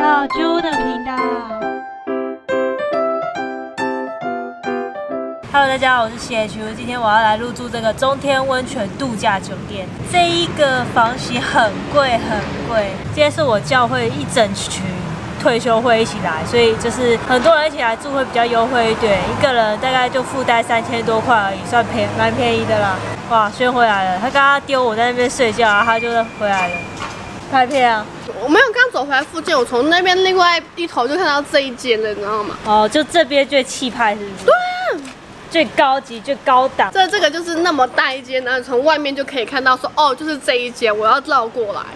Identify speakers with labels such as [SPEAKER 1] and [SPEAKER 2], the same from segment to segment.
[SPEAKER 1] 到猪的频道。Hello， 大家好，我是CH，今天我要来入住这个中天温泉度假酒店。这一个房型很贵很贵，今天是我教会一整群退休会一起来，所以就是很多人一起来住会比较优惠一点，一个人大概就附带3000多块而已，算蛮便宜的啦。哇，轩回来了，他刚刚丢我在那边睡觉，然后他就回来了。拍片啊！
[SPEAKER 2] 我没有刚走回来附近，我从那边另外一头就看到这一间了，你知道吗？
[SPEAKER 1] 哦，就这边最气派是不是？
[SPEAKER 2] 对啊，
[SPEAKER 1] 最高级、最高档。
[SPEAKER 2] 这个就是那么大一间，然后从外面就可以看到说，哦，就是这一间，我要绕过来。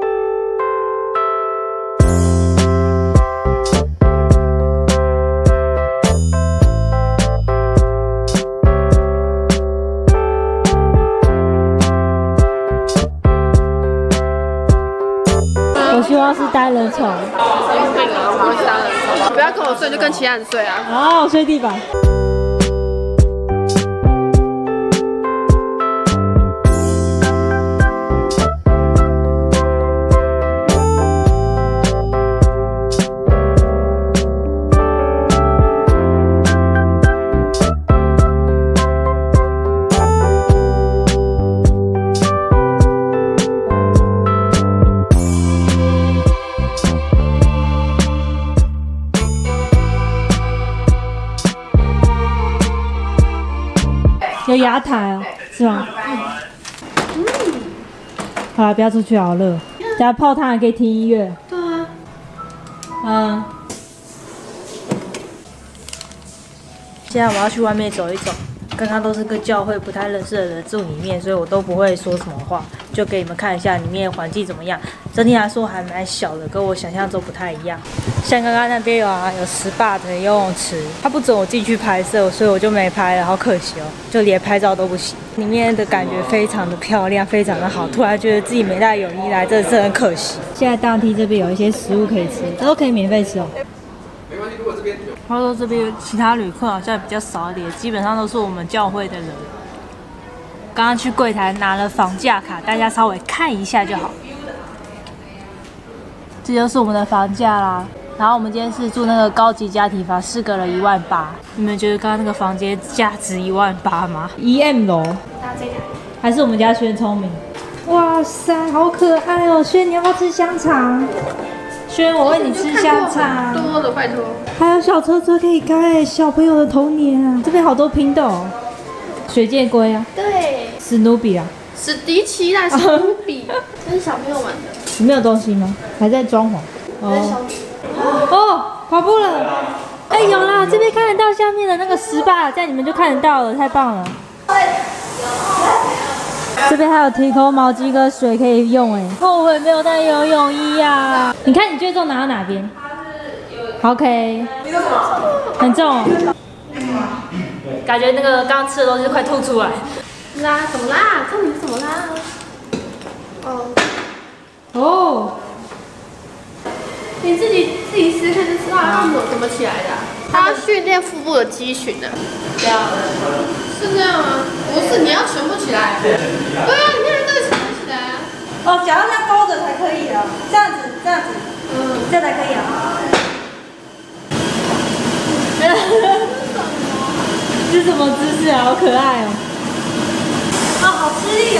[SPEAKER 1] 我希望是单人床。
[SPEAKER 2] 生病了，我会是单人床。不要跟我睡，就跟其他人睡啊。
[SPEAKER 1] 哦，睡地板。有阳台哦，是吗？好了，不要出去，好热。等下泡汤还可以听音乐。
[SPEAKER 2] 对啊。
[SPEAKER 1] 现在我要去外面走一走。刚刚都是跟教会不太认识的人住里面，所以我都不会说什么话，就给你们看一下里面环境怎么样。整体来说还蛮小的，跟我想象中不太一样。像刚刚那边有SPA 的游泳池，他不准我进去拍摄，所以我就没拍了，好可惜哦，就连拍照都不行。里面的感觉非常的漂亮，非常的好，突然觉得自己没带泳衣来，真的是很可惜。现在大梯这边有一些食物可以吃，这都可以免费吃哦。
[SPEAKER 2] 没关系，如果这边有。
[SPEAKER 1] 他说这边其他旅客好像比较少一点，基本上都是我们教会的人。刚刚去柜台拿了房价卡，大家稍微看一下就好。这就是我们的房价啦。然后我们今天是住那个高级家庭房，4个人18000。你们觉得刚刚那个房间价值18000吗？1M 楼。还是我们家轩聪明。哇塞，好可爱哦！轩，你要不要吃香肠？轩，我喂你吃香肠。
[SPEAKER 2] 多的，拜托。
[SPEAKER 1] 还有小车车可以开，小朋友的童年啊！这边好多拼豆，水箭龟啊，
[SPEAKER 2] 对，
[SPEAKER 1] 史努比啊，
[SPEAKER 2] 史迪奇啦，史努比，这是小朋友玩的。
[SPEAKER 1] 里面有东西吗？还在装潢。哦，跑步了。哎，有啦，这边看得到下面的那个SPA，这样你们就看得到了，太棒了。这边还有提供毛巾跟水可以用，哎，后悔没有带游泳衣啊！你看你最重拿到哪边 ？OK， 很重哦，感觉那个刚吃的东西快吐出来。
[SPEAKER 2] 啦，怎么啦？这里怎么啦？
[SPEAKER 1] 哦，
[SPEAKER 2] 你自己试看就知道它怎么起来的。它要训练腹部的肌群的。这样。是这样吗？不是，你要全部起来。对啊，你看这个全部起来啊。
[SPEAKER 1] 哦，脚要这样勾着才可以的，这样子，这样子，这样才可以啊。这是什么姿势啊？好可爱哦！啊，好吃力哦！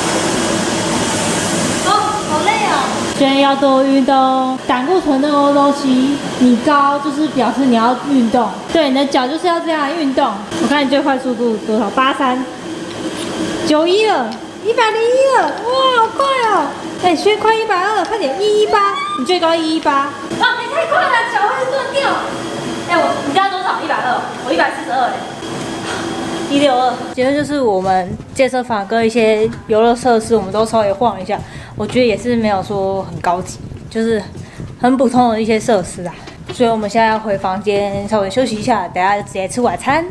[SPEAKER 1] 哦，好累哦！虽然要多运动，胆固醇那个东西你高，就是表示你要运动。对，你的脚就是要这样运动。我看你最快速度多少？83、91了，101了，哇，好快哦！哎，轩快120了，快点118，你最高118。啊，你太快了，脚会断掉。哎，你刚刚多少？120，我142哎。162，结论就是我们健身房跟一些游乐设施，我们都稍微晃一下，我觉得也是没有说很高级，就是很普通的一些设施啊。所以我们现在要回房间稍微休息一下，等下就直接吃晚餐。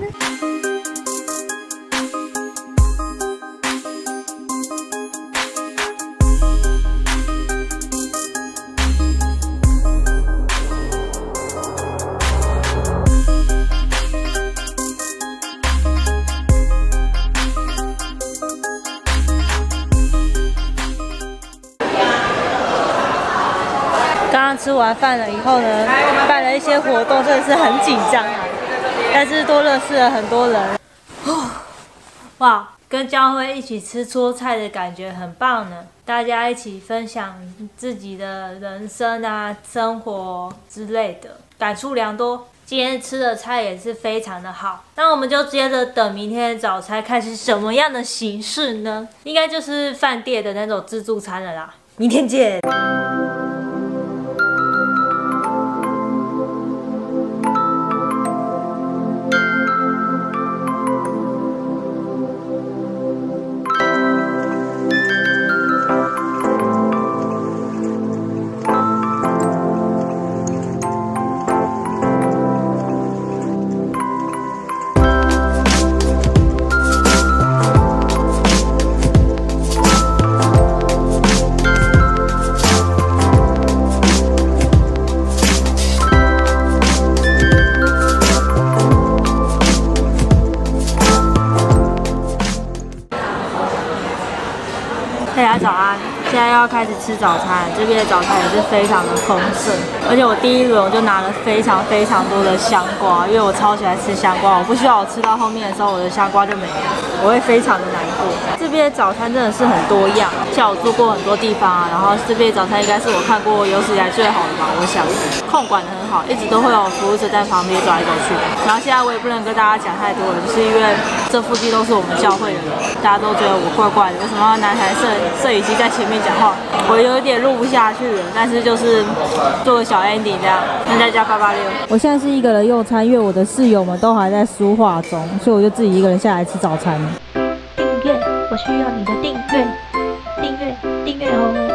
[SPEAKER 1] 刚刚吃完饭了以后呢，办了一些活动，真的是很紧张啊，但是多认识了很多人。哇，跟教会一起吃桌菜的感觉很棒呢，大家一起分享自己的人生啊、生活之类的，感触良多。今天吃的菜也是非常的好，那我们就接着等明天的早餐看是什么样的形式呢？应该就是饭店的那种自助餐了啦。明天见。大家早安，现在要开始吃早餐，这边的早餐也是非常的丰盛，而且我第一轮我就拿了非常多的香瓜，因为我超喜欢吃香瓜，我不希望我吃到后面的时候我的香瓜就没了，我会非常的难过。这边的早餐真的是很多样，像我住过很多地方啊，然后这边的早餐应该是我看过有史以来最好的吧，我想控管得很好，一直都会有服务生在旁边走来走去。然后现在我也不能跟大家讲太多了，就是因为这附近都是我们教会的人，大家都觉得我怪怪的，为什么要拿台摄影机在前面讲话？我有一点录不下去了，但是就是做个小 ending 这样，那再加886。我现在是一个人用餐，因为我的室友们都还在书画中，所以我就自己一个人下来吃早餐。订阅，我需要你的订阅哦。